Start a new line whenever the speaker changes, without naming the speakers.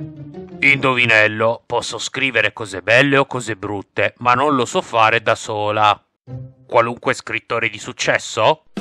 Indovinello, posso scrivere cose belle o cose brutte, ma non lo so fare da sola. Qualunque scrittore di successo?